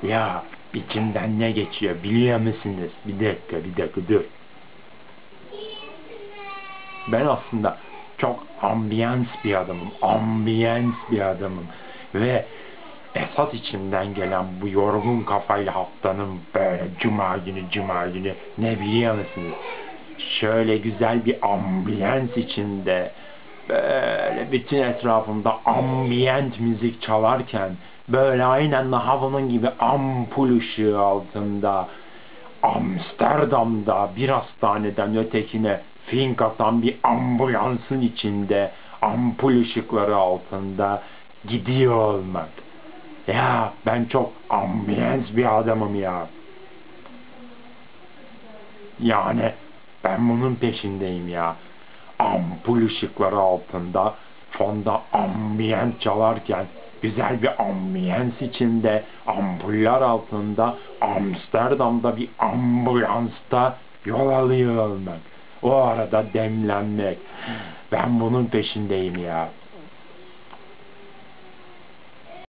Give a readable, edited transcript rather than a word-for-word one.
Ya içimden ne geçiyor biliyor musunuz? Bir dakika dur. Ben aslında çok ambiyans bir adamım. Ambiyans bir adamım. Ve esas içimden gelen bu yorgun kafayla haftanın böyle cuma günü ne biliyor musunuz? Şöyle güzel bir ambiyans içinde böyle bütün etrafımda ambiyent müzik çalarken böyle aynen havanın gibi ampul ışığı altında Amsterdam'da bir hastaneden ötekine fink atan bir ambulansın içinde ampul ışıkları altında gidiyor olmak. Ya ben çok ambiyans bir adamım ya. Yani ben bunun peşindeyim ya. Ampul ışıkları altında fonda ambiyent çalarken güzel bir ambiyans içinde ampuller altında Amsterdam'da bir ambulansta yol alıyor olmak. O arada demlenmek. Ben bunun peşindeyim ya.